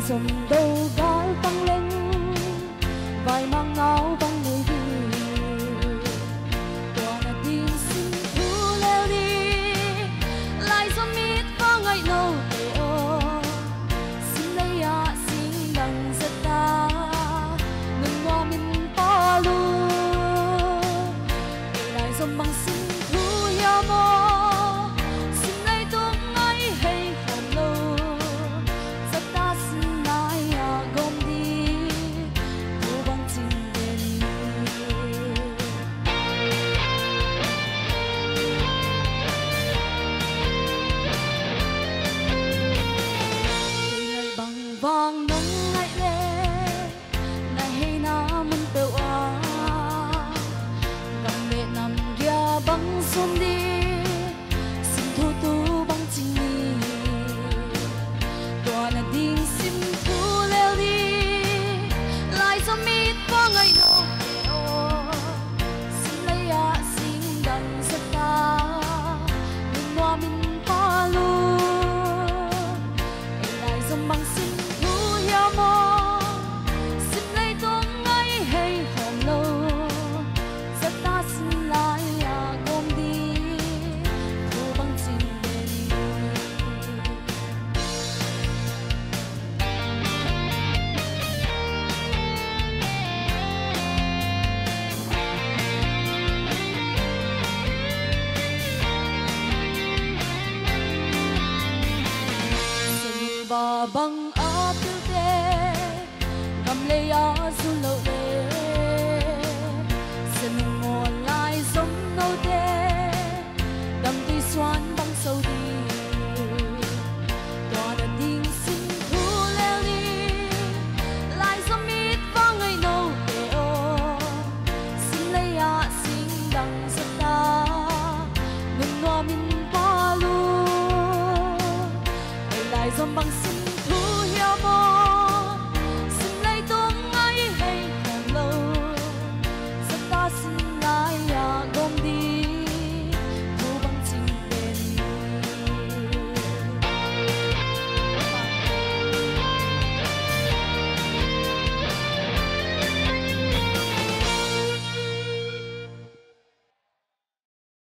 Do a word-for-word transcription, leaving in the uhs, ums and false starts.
dầm đầu gái vang lên vài mang áo vang nơi đi Tuahna tin Simthu Leel đi lại do mít có ngày lâu để ô xin lấy à xin đằng giật ta ngừng hoa mình pa lu lại do bằng Simthu ya mo Vanghmun ngày lệ ngày hay na mun teu a gam mẹ nằm dia băng sum đi Simthu tu băng chinh đi Tuahna ding Simthu Leel đi lại cho mít có ngày nô xin lấy a xin đằng giật ta mình hoa mình pa lu lại cho băng xin mo xin lấy tuông ngay hay hòm lâu rất ta xin lại à gom đi thu băng chinh về đi ba băng